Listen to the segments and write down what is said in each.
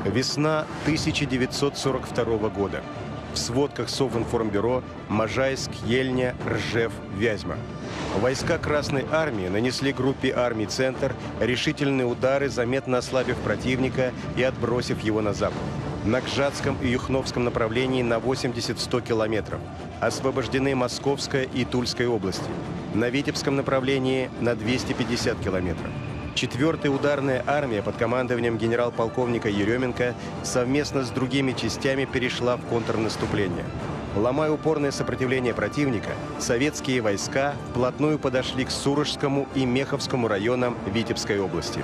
Весна 1942 года. В сводках Совинформбюро Можайск, Ельня, Ржев, Вязьма. Войска Красной Армии нанесли группе армий «Центр» решительные удары, заметно ослабив противника и отбросив его на запад. На Гжатском и Юхновском направлении на 80-100 километров. Освобождены Московская и Тульская области. На Витебском направлении на 250 километров. 4-я ударная армия под командованием генерал-полковника Еременко совместно с другими частями перешла в контрнаступление. Ломая упорное сопротивление противника, советские войска вплотную подошли к Сурожскому и Меховскому районам Витебской области.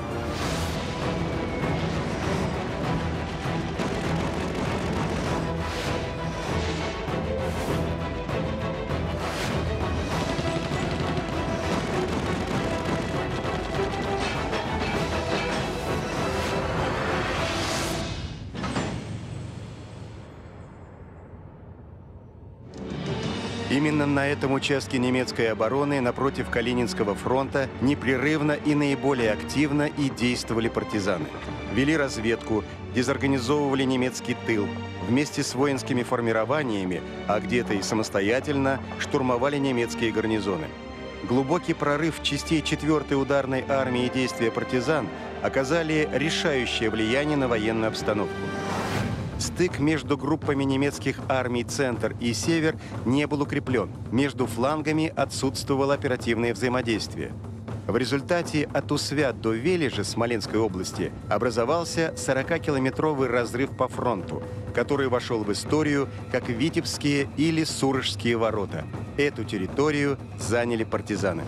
Именно на этом участке немецкой обороны напротив Калининского фронта непрерывно и наиболее активно и действовали партизаны. Вели разведку, дезорганизовывали немецкий тыл, вместе с воинскими формированиями, а где-то и самостоятельно, штурмовали немецкие гарнизоны. Глубокий прорыв частей 4-й ударной армии и действия партизан оказали решающее влияние на военную обстановку. Стык между группами немецких армий «Центр» и «Север» не был укреплен. Между флангами отсутствовало оперативное взаимодействие. В результате от Усвят до Вележа Смоленской области образовался 40-километровый разрыв по фронту, который вошел в историю как Витебские или Сурожские ворота. Эту территорию заняли партизаны.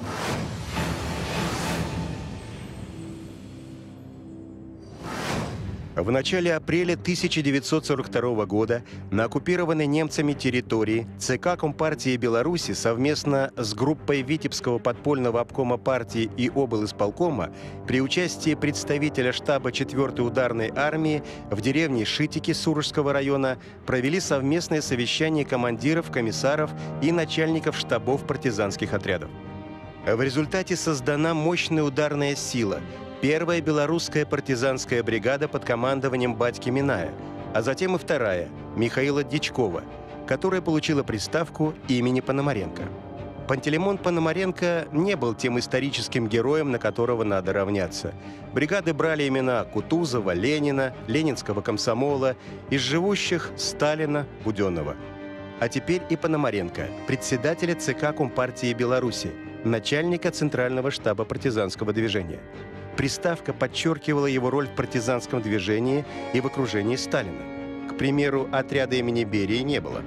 В начале апреля 1942 года на оккупированной немцами территории ЦК Компартии Беларуси совместно с группой Витебского подпольного обкома партии и облисполкома при участии представителя штаба 4-й ударной армии в деревне Шитики Сурожского района провели совместное совещание командиров, комиссаров и начальников штабов партизанских отрядов. В результате создана мощная ударная сила – Первая белорусская партизанская бригада под командованием Батьки Миная, а затем и вторая, Михаила Дьячкова, которая получила приставку имени Пономаренко. Пантелеймон Пономаренко не был тем историческим героем, на которого надо равняться. Бригады брали имена Кутузова, Ленина, Ленинского комсомола, из живущих Сталина, Буденного. А теперь и Пономаренко, председателя ЦК Компартии Беларуси, начальника Центрального штаба партизанского движения. Приставка подчеркивала его роль в партизанском движении и в окружении Сталина. К примеру, отряда имени Берии не было.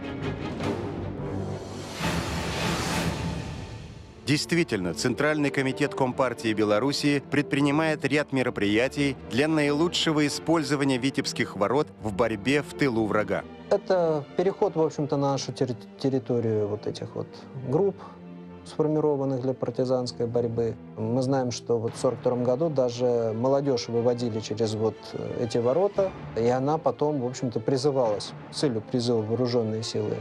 Действительно, Центральный комитет Компартии Беларуси предпринимает ряд мероприятий для наилучшего использования Витебских ворот в борьбе в тылу врага. Это переход, в общем-то, на нашу территорию вот этих вот групп, сформированных для партизанской борьбы. Мы знаем, что вот в 1942 году даже молодежь выводили через вот эти ворота, и она потом, в общем-то, призывалась, с целью призыва в вооруженные силы.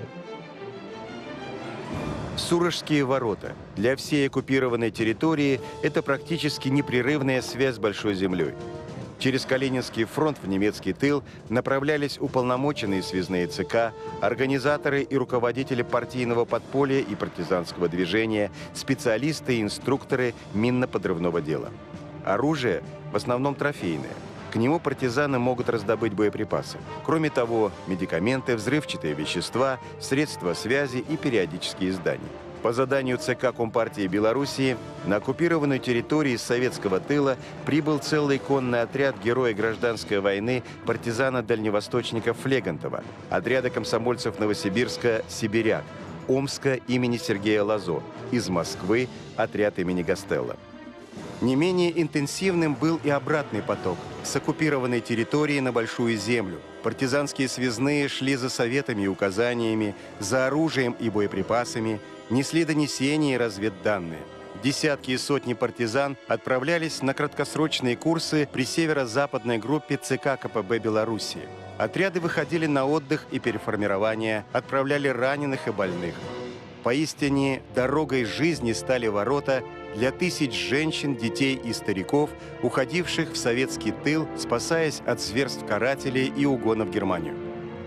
Сурожские ворота. Для всей оккупированной территории это практически непрерывная связь с Большой землей. Через Калининский фронт в немецкий тыл направлялись уполномоченные связные ЦК, организаторы и руководители партийного подполья и партизанского движения, специалисты и инструкторы минно-подрывного дела. Оружие в основном трофейное. К нему партизаны могут раздобыть боеприпасы. Кроме того, медикаменты, взрывчатые вещества, средства связи и периодические издания. По заданию ЦК Компартии Белоруссии на оккупированную территорию из советского тыла прибыл целый конный отряд героя гражданской войны партизана-дальневосточника Флегантова, отряда комсомольцев Новосибирска «Сибиряк», Омска имени Сергея Лазо, из Москвы отряд имени Гастелло. Не менее интенсивным был и обратный поток с оккупированной территории на Большую землю. Партизанские связные шли за советами и указаниями, за оружием и боеприпасами, несли донесения и разведданные. Десятки и сотни партизан отправлялись на краткосрочные курсы при северо-западной группе ЦК КПБ Белоруссии. Отряды выходили на отдых и переформирование, отправляли раненых и больных. Поистине, дорогой жизни стали ворота для тысяч женщин, детей и стариков, уходивших в советский тыл, спасаясь от зверств карателей и угона в Германию.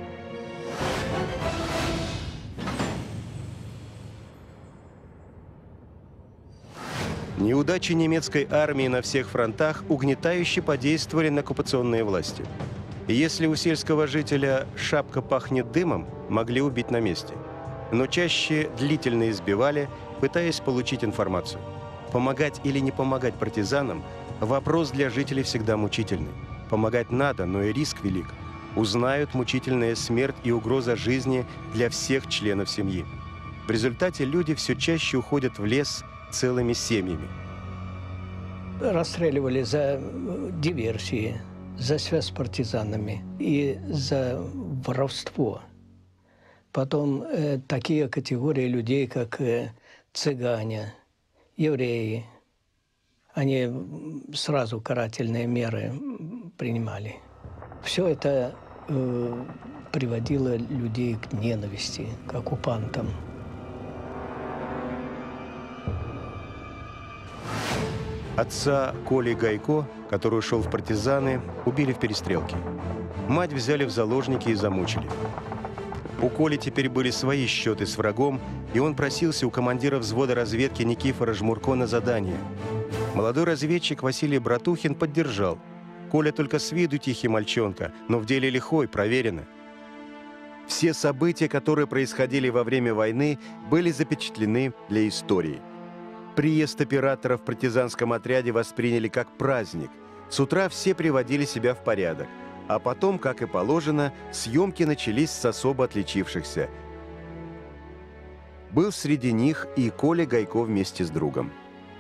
Неудачи немецкой армии на всех фронтах угнетающе подействовали на оккупационные власти. И если у сельского жителя шапка пахнет дымом, могли убить на месте. Но чаще длительно избивали, пытаясь получить информацию. Помогать или не помогать партизанам – вопрос для жителей всегда мучительный. Помогать надо, но и риск велик. Узнают мучительная смерть и угроза жизни для всех членов семьи. В результате люди все чаще уходят в лес целыми семьями. Расстреливали за диверсии, за связь с партизанами и за воровство. Потом такие категории людей, как цыгане, евреи, они сразу карательные меры принимали. Все это приводило людей к ненависти, к оккупантам. Отца Коли Гайко, который ушел в партизаны, убили в перестрелке. Мать взяли в заложники и замучили. У Коли теперь были свои счеты с врагом, и он просился у командира взвода разведки Никифора Жмурко на задание. Молодой разведчик Василий Братухин поддержал. Коля только с виду тихий мальчонка, но в деле лихой, проверено. Все события, которые происходили во время войны, были запечатлены для истории. Приезд оператора в партизанском отряде восприняли как праздник. С утра все приводили себя в порядок. А потом, как и положено, съемки начались с особо отличившихся. Был среди них и Коля Гайко вместе с другом.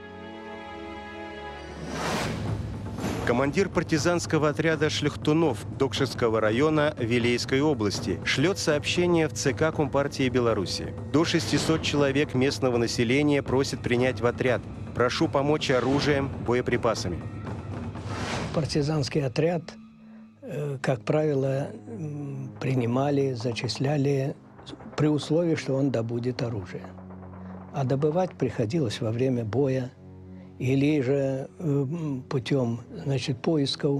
Командир партизанского отряда Шляхтунов Докшевского района Вилейской области шлет сообщение в ЦК Компартии Беларуси. До 600 человек местного населения просят принять в отряд. Прошу помочь оружием, боеприпасами. Партизанский отряд, как правило, принимали, зачисляли при условии, что он добудет оружие. А добывать приходилось во время боя или же путем, значит, поисков,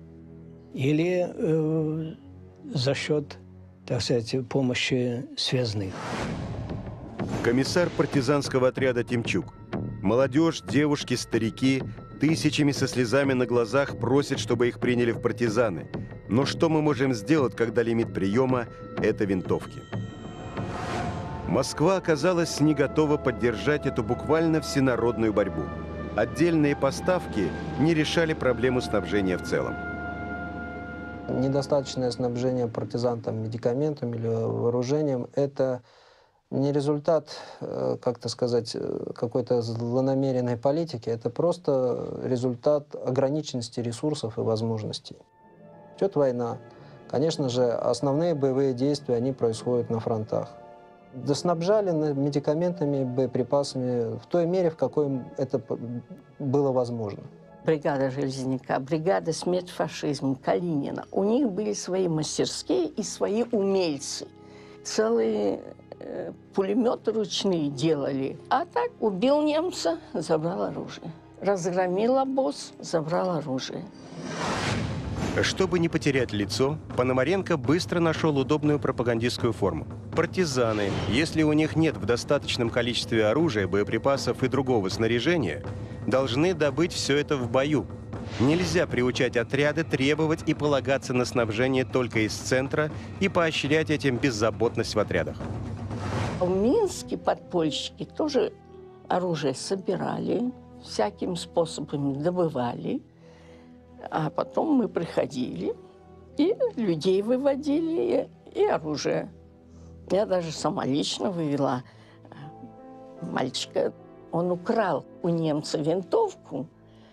или за счет, так сказать, помощи связных. Комиссар партизанского отряда Тимчук. Молодежь, девушки, старики тысячами со слезами на глазах просят, чтобы их приняли в партизаны. Но что мы можем сделать, когда лимит приема – это винтовки? Москва оказалась не готова поддержать эту буквально всенародную борьбу. Отдельные поставки не решали проблему снабжения в целом. Недостаточное снабжение партизан медикаментами или вооружением – это не результат, как-то сказать, какой-то злонамеренной политики, это просто результат ограниченности ресурсов и возможностей. Идет война. Конечно же, основные боевые действия, они происходят на фронтах. Доснабжали медикаментами, боеприпасами в той мере, в какой это было возможно. Бригада Железняка, бригада «Смерть фашизму», Калинина. У них были свои мастерские и свои умельцы. Целые пулеметы ручные делали. А так убил немца, забрал оружие. Разгромил обоз, забрал оружие. Чтобы не потерять лицо, Пономаренко быстро нашел удобную пропагандистскую форму. Партизаны, если у них нет в достаточном количестве оружия, боеприпасов и другого снаряжения, должны добыть все это в бою. Нельзя приучать отряды требовать и полагаться на снабжение только из центра и поощрять этим беззаботность в отрядах. В Минске подпольщики тоже оружие собирали, всякими способами добывали. А потом мы приходили, и людей выводили, и оружие. Я даже сама лично вывела мальчика. Он украл у немца винтовку,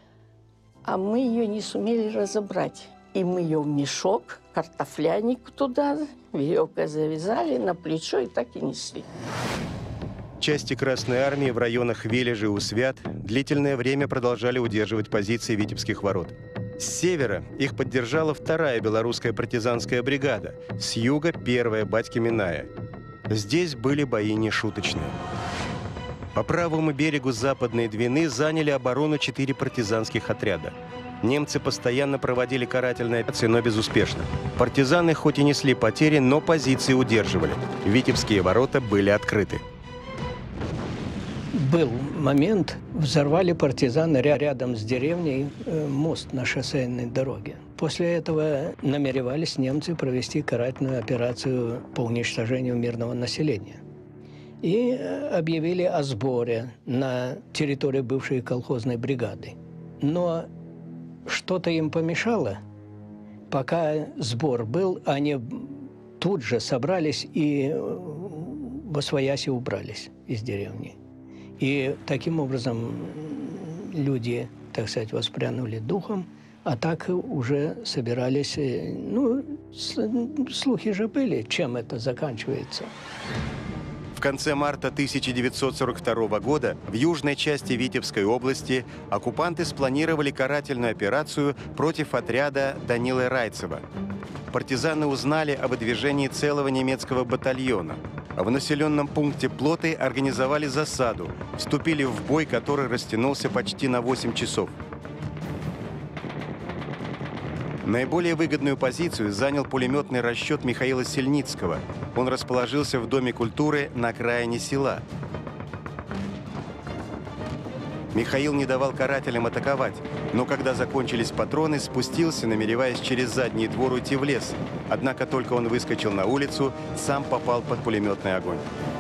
а мы ее не сумели разобрать. И мы ее в мешок, картофляник туда, веревкой завязали на плечо и так и несли. Части Красной Армии в районах Вележи и Усвят длительное время продолжали удерживать позиции Витебских ворот. С севера их поддержала 2-я белорусская партизанская бригада, с юга – 1-я Батьки Миная. Здесь были бои нешуточные. По правому берегу Западной Двины заняли оборону 4 партизанских отряда. Немцы постоянно проводили карательные операции, но безуспешно. Партизаны хоть и несли потери, но позиции удерживали. Витебские ворота были открыты. Был момент, взорвали партизаны рядом с деревней мост на шоссейной дороге. После этого намеревались немцы провести карательную операцию по уничтожению мирного населения. И объявили о сборе на территории бывшей колхозной бригады. Но что-то им помешало. Пока сбор был, они тут же собрались и восвояси убрались из деревни. И таким образом люди, так сказать, воспрянули духом, а так уже собирались, ну, слухи же были, чем это заканчивается. В конце марта 1942 года в южной части Витебской области оккупанты спланировали карательную операцию против отряда Данилы Райцева. Партизаны узнали о выдвижении целого немецкого батальона. В населенном пункте Плоты организовали засаду, вступили в бой, который растянулся почти на 8 часов. Наиболее выгодную позицию занял пулеметный расчет Михаила Сельницкого. Он расположился в Доме культуры на окраине села. Михаил не давал карателям атаковать, но когда закончились патроны, спустился, намереваясь через задний двор уйти в лес. Однако только он выскочил на улицу, сам попал под пулеметный огонь.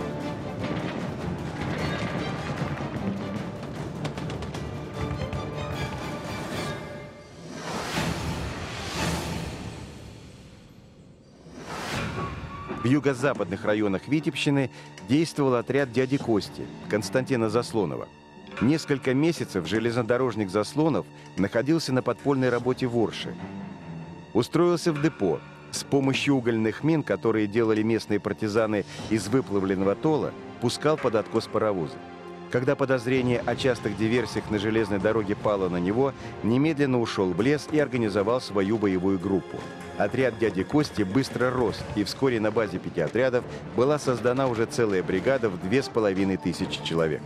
В юго-западных районах Витебщины действовал отряд дяди Кости, Константина Заслонова. Несколько месяцев железнодорожник Заслонов находился на подпольной работе в Орше. Устроился в депо. С помощью угольных мин, которые делали местные партизаны из выплавленного тола, пускал под откос паровозы. Когда подозрение о частых диверсиях на железной дороге пало на него, немедленно ушел в лес и организовал свою боевую группу. Отряд дяди Кости быстро рос, и вскоре на базе 5 отрядов была создана уже целая бригада в 2500 человек.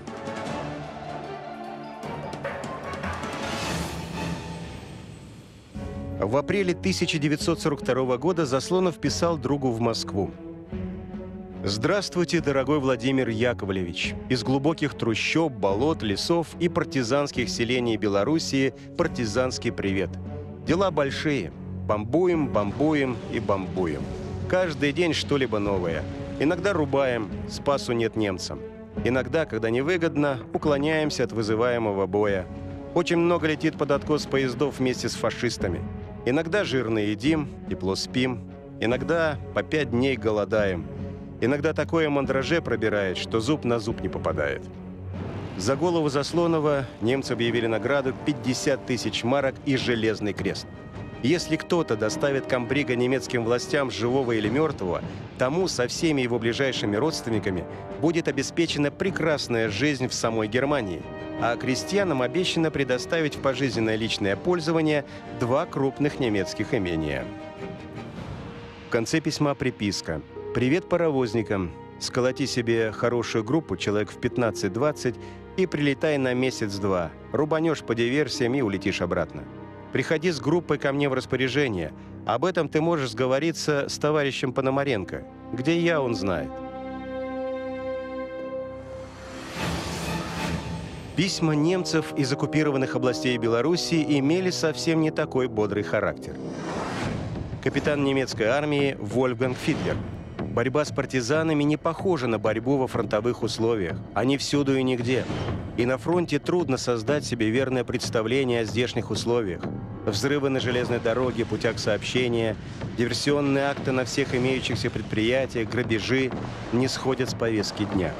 В апреле 1942 года Заслонов писал другу в Москву: «Здравствуйте, дорогой Владимир Яковлевич! Из глубоких трущоб, болот, лесов и партизанских селений Белоруссии партизанский привет. Дела большие. Бомбуем, бомбуем и бомбуем. Каждый день что-либо новое. Иногда рубаем, спасу нет немцам. Иногда, когда невыгодно, уклоняемся от вызываемого боя. Очень много летит под откос поездов вместе с фашистами. Иногда жирно едим, тепло спим. Иногда по 5 дней голодаем. Иногда такое мандраже пробирает, что зуб на зуб не попадает». За голову Заслонова немцы объявили награду 50 000 марок и железный крест. Если кто-то доставит комбрига немецким властям живого или мертвого, тому со всеми его ближайшими родственниками будет обеспечена прекрасная жизнь в самой Германии, а крестьянам обещано предоставить в пожизненное личное пользование 2 крупных немецких имения. В конце письма приписка: «Привет паровозникам. Сколоти себе хорошую группу, человек в 15-20, и прилетай на месяц-два. Рубанешь по диверсиям и улетишь обратно. Приходи с группой ко мне в распоряжение. Об этом ты можешь сговориться с товарищем Пономаренко. Где я, он знает». Письма немцев из оккупированных областей Белоруссии имели совсем не такой бодрый характер. Капитан немецкой армии Вольфганг Фидлер: «Борьба с партизанами не похожа на борьбу во фронтовых условиях. Они всюду и нигде. И на фронте трудно создать себе верное представление о здешних условиях. Взрывы на железной дороге, путях сообщения, диверсионные акты на всех имеющихся предприятиях, грабежи не сходят с повестки дня».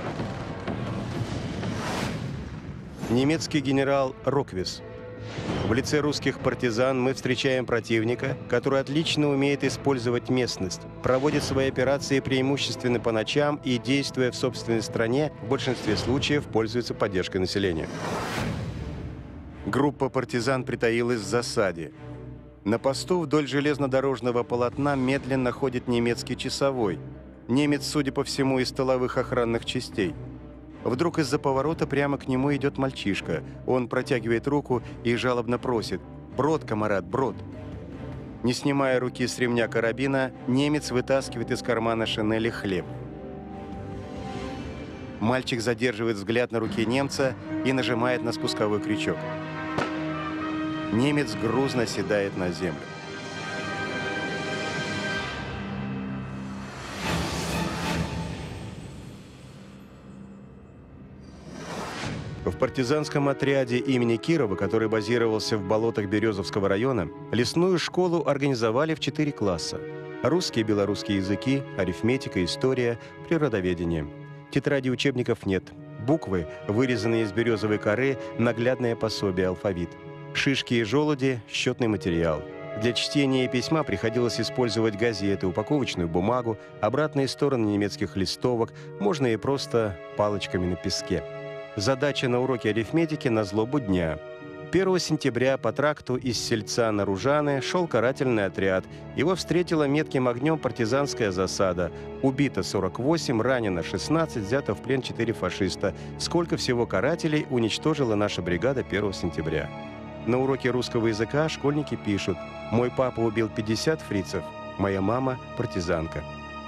Немецкий генерал Роквис: «В лице русских партизан мы встречаем противника, который отлично умеет использовать местность, проводит свои операции преимущественно по ночам и, действуя в собственной стране, в большинстве случаев пользуется поддержкой населения». Группа партизан притаилась в засаде. На посту вдоль железнодорожного полотна медленно ходит немецкий часовой. Немец, судя по всему, из тыловых охранных частей. Вдруг из-за поворота прямо к нему идет мальчишка. Он протягивает руку и жалобно просит: «Брод, камарад, брод!». Не снимая руки с ремня карабина, немец вытаскивает из кармана шинели хлеб. Мальчик задерживает взгляд на руке немца и нажимает на спусковой крючок. Немец грузно седает на землю. В партизанском отряде имени Кирова, который базировался в болотах Березовского района, лесную школу организовали в 4 класса. Русский и белорусский языки, арифметика, история, природоведение. Тетрадей учебников нет. Буквы, вырезанные из березовой коры, наглядное пособие, алфавит. Шишки и желуди, счетный материал. Для чтения и письма приходилось использовать газеты, упаковочную бумагу, обратные стороны немецких листовок, можно и просто палочками на песке. Задача на уроке арифметики на злобу дня. 1 сентября по тракту из Сельца на Ружаны шел карательный отряд. Его встретила метким огнем партизанская засада. Убито 48, ранено 16, взято в плен 4 фашиста. Сколько всего карателей уничтожила наша бригада 1 сентября. На уроке русского языка школьники пишут: «Мой папа убил 50 фрицев, моя мама – партизанка».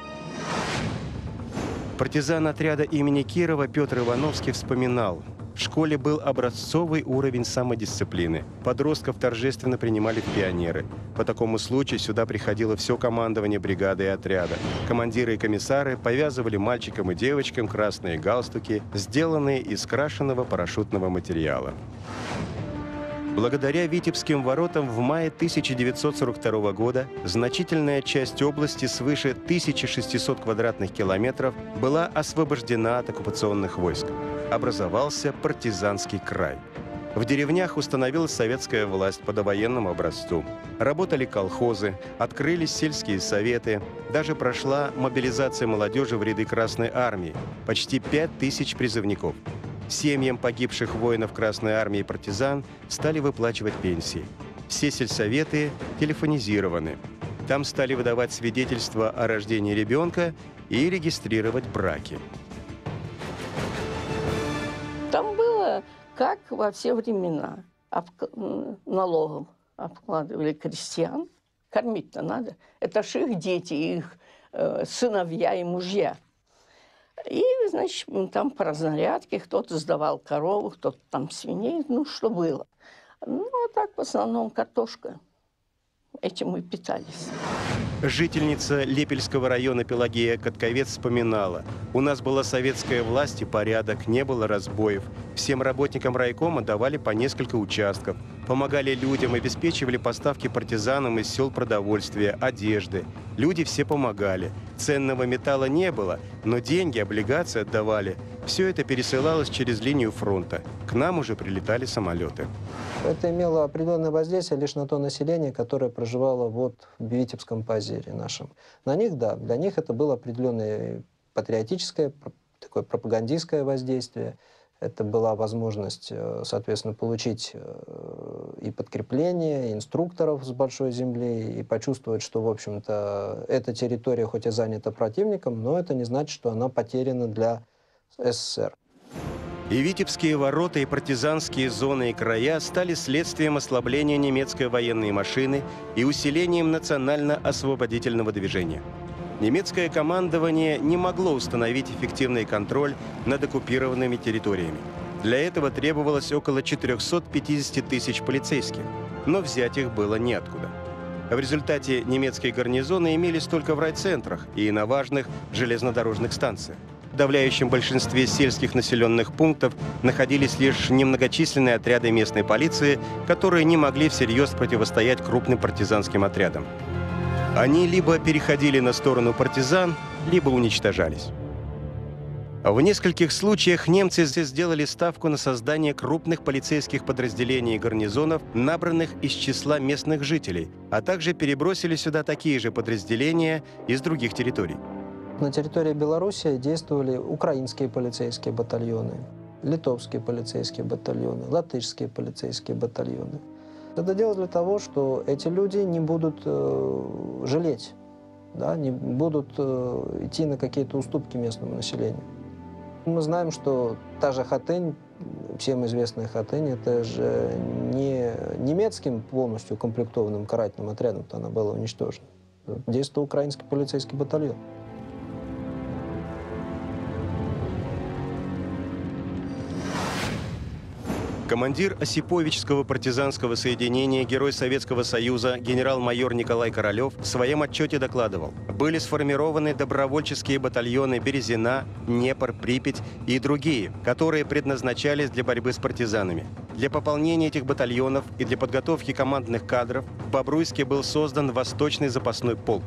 Партизан отряда имени Кирова Петр Ивановский вспоминал: в школе был образцовый уровень самодисциплины. Подростков торжественно принимали в пионеры. По такому случаю сюда приходило все командование бригады и отряда. Командиры и комиссары повязывали мальчикам и девочкам красные галстуки, сделанные из крашеного парашютного материала. Благодаря Витебским воротам в мае 1942 года значительная часть области свыше 1600 квадратных километров была освобождена от оккупационных войск. Образовался партизанский край. В деревнях установилась советская власть по довоенному образцу. Работали колхозы, открылись сельские советы. Даже прошла мобилизация молодежи в ряды Красной армии. Почти 5000 призывников. Семьям погибших воинов Красной армии и партизан стали выплачивать пенсии. Все сельсоветы телефонизированы. Там стали выдавать свидетельства о рождении ребенка и регистрировать браки. Там было, как во все времена, налогом обкладывали крестьян. Кормить-то надо. Это ж их дети, их сыновья и мужья. И, значит, там по разнарядке кто-то сдавал корову, кто-то там свиней, ну, что было. Ну, а так в основном картошка. Этим мы питались. Жительница Лепельского района Пелагея Катковец вспоминала: «У нас была советская власть и порядок, не было разбоев. Всем работникам райкома давали по несколько участков. Помогали людям, обеспечивали поставки партизанам из сел продовольствия, одежды. Люди все помогали. Ценного металла не было, но деньги, облигации отдавали. Все это пересылалось через линию фронта. К нам уже прилетали самолеты». Это имело определенное воздействие лишь на то население, которое проживало вот в Витебском позере нашем. На них, да, для них это было определенное патриотическое, такое пропагандистское воздействие. Это была возможность, соответственно, получить и подкрепление, и инструкторов с большой земли, и почувствовать, что, в общем-то, эта территория хоть и занята противником, но это не значит, что она потеряна для СССР. И Витебские ворота, и партизанские зоны и края стали следствием ослабления немецкой военной машины и усилением национально-освободительного движения. Немецкое командование не могло установить эффективный контроль над оккупированными территориями. Для этого требовалось около 450 тысяч полицейских, но взять их было неоткуда. В результате немецкие гарнизоны имелись только в райцентрах и на важных железнодорожных станциях. В подавляющем большинстве сельских населенных пунктов находились лишь немногочисленные отряды местной полиции, которые не могли всерьез противостоять крупным партизанским отрядам. Они либо переходили на сторону партизан, либо уничтожались. В нескольких случаях немцы сделали ставку на создание крупных полицейских подразделений и гарнизонов, набранных из числа местных жителей, а также перебросили сюда такие же подразделения из других территорий. На территории Беларуси действовали украинские полицейские батальоны, литовские полицейские батальоны, латышские полицейские батальоны. Это делалось для того, что эти люди не будут жалеть да, не будут идти на какие-то уступки местному населению. Мы знаем, что та же Хатынь, всем известная Хатынь, это же не немецким полностью укомплектованным карательным отрядом, то она была уничтожена. Действовал украинский полицейский батальон. Командир Осиповичского партизанского соединения, герой Советского Союза, генерал-майор Николай Королев в своем отчете докладывал: были сформированы добровольческие батальоны Березина, Днепр, Припять и другие, которые предназначались для борьбы с партизанами. Для пополнения этих батальонов и для подготовки командных кадров в Бобруйске был создан Восточный запасной полк.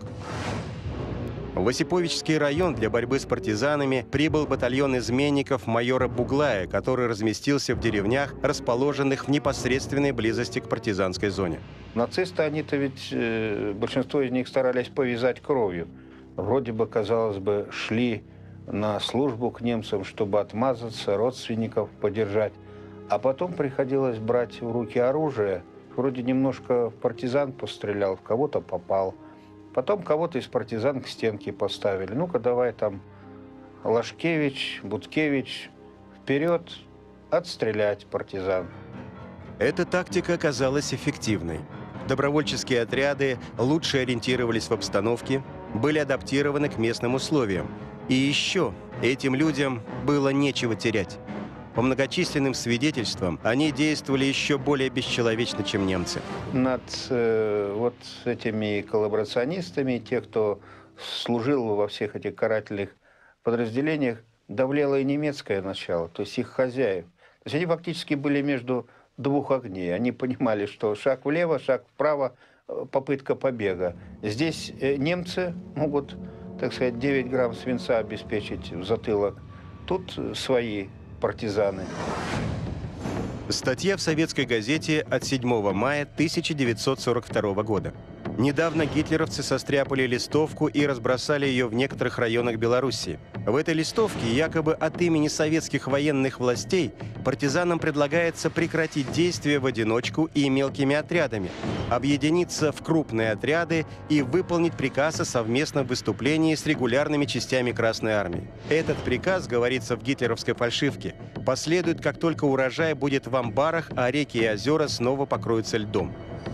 В Осиповичский район для борьбы с партизанами прибыл батальон изменников майора Буглая, который разместился в деревнях, расположенных в непосредственной близости к партизанской зоне. Нацисты, они-то ведь, большинство из них старались повязать кровью. Вроде бы, казалось бы, шли на службу к немцам, чтобы отмазаться, родственников поддержать. А потом приходилось брать в руки оружие. Вроде немножко в партизан пострелял, в кого-то попал. Потом кого-то из партизан к стенке поставили. Ну-ка, давай там Лашкевич, Буткевич, вперед, отстрелять партизан. Эта тактика оказалась эффективной. Добровольческие отряды лучше ориентировались в обстановке, были адаптированы к местным условиям. И еще этим людям было нечего терять. По многочисленным свидетельствам, они действовали еще более бесчеловечно, чем немцы. Над вот этими коллаборационистами, те, кто служил во всех этих карательных подразделениях, давлело и немецкое начало, то есть их хозяев. То есть они фактически были между двух огней. Они понимали, что шаг влево, шаг вправо, попытка побега. Здесь немцы могут, так сказать, 9 грамм свинца обеспечить в затылок. Тут свои партизаны. Статья в советской газете от 7 мая 1942 года. Недавно гитлеровцы состряпали листовку и разбросали ее в некоторых районах Белоруссии. В этой листовке якобы от имени советских военных властей партизанам предлагается прекратить действия в одиночку и мелкими отрядами, объединиться в крупные отряды и выполнить приказ о совместном выступлении с регулярными частями Красной Армии. Этот приказ, говорится в гитлеровской фальшивке, последует, как только урожай будет в амбарах, а реки и озера снова покроются льдом.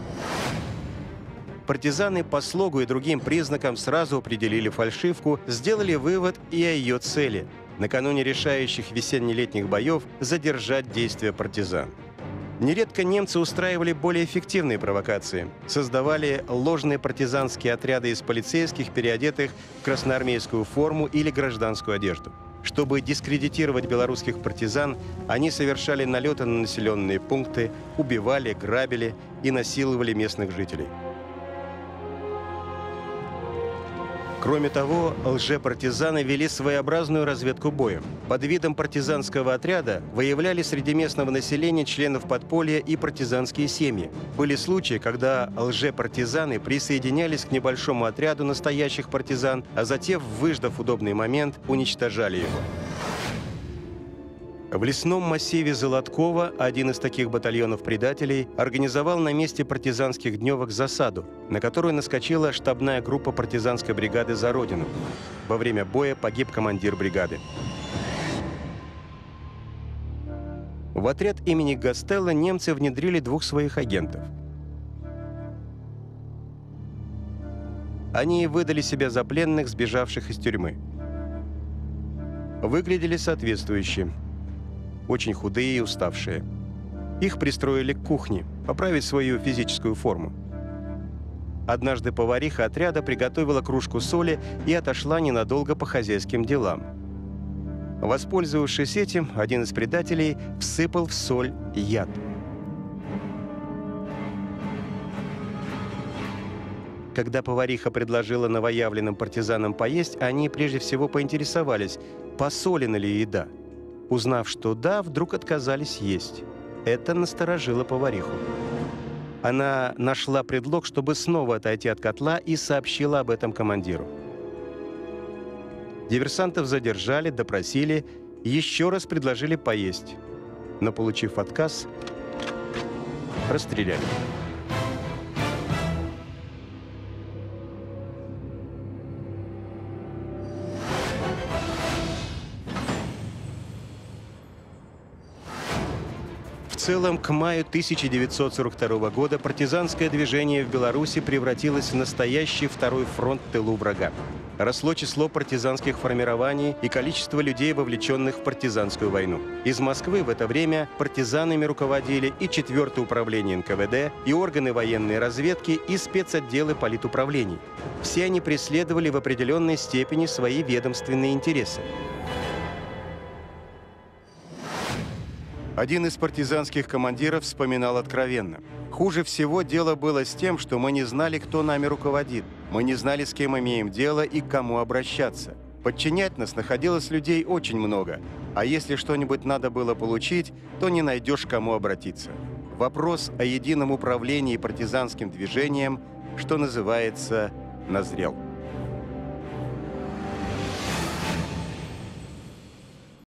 Партизаны по слогу и другим признакам сразу определили фальшивку, сделали вывод и о ее цели – накануне решающих весенне-летних боев задержать действия партизан. Нередко немцы устраивали более эффективные провокации, создавали ложные партизанские отряды из полицейских, переодетых в красноармейскую форму или гражданскую одежду. Чтобы дискредитировать белорусских партизан, они совершали налеты на населенные пункты, убивали, грабили и насиловали местных жителей. Кроме того, лжепартизаны вели своеобразную разведку боем. Под видом партизанского отряда выявляли среди местного населения членов подполья и партизанские семьи. Были случаи, когда лжепартизаны присоединялись к небольшому отряду настоящих партизан, а затем, выждав удобный момент, уничтожали его. В лесном массиве Золоткова один из таких батальонов предателей организовал на месте партизанских дневок засаду, на которую наскочила штабная группа партизанской бригады «За Родину». Во время боя погиб командир бригады. В отряд имени Гастелло немцы внедрили 2 своих агентов. Они выдали себя за пленных, сбежавших из тюрьмы. Выглядели соответствующе. Очень худые и уставшие. Их пристроили к кухне, поправить свою физическую форму. Однажды повариха отряда приготовила кружку соли и отошла ненадолго по хозяйским делам. Воспользовавшись этим, один из предателей всыпал в соль яд. Когда повариха предложила новоявленным партизанам поесть, они прежде всего поинтересовались, посолена ли еда. Узнав, что да, вдруг отказались есть. Это насторожило повариху. Она нашла предлог, чтобы снова отойти от котла, и сообщила об этом командиру. Диверсантов задержали, допросили, еще раз предложили поесть. Но, получив отказ, расстреляли. В целом, к маю 1942 года партизанское движение в Беларуси превратилось в настоящий второй фронт в тылу врага. Росло число партизанских формирований и количество людей, вовлеченных в партизанскую войну. Из Москвы в это время партизанами руководили и 4-е управление НКВД, и органы военной разведки, и спецотделы политуправлений. Все они преследовали в определенной степени свои ведомственные интересы. Один из партизанских командиров вспоминал откровенно. «Хуже всего дело было с тем, что мы не знали, кто нами руководит. Мы не знали, с кем имеем дело и к кому обращаться. Подчинять нас находилось людей очень много. А если что-нибудь надо было получить, то не найдешь, к кому обратиться. Вопрос о едином управлении партизанским движением, что называется, назрел».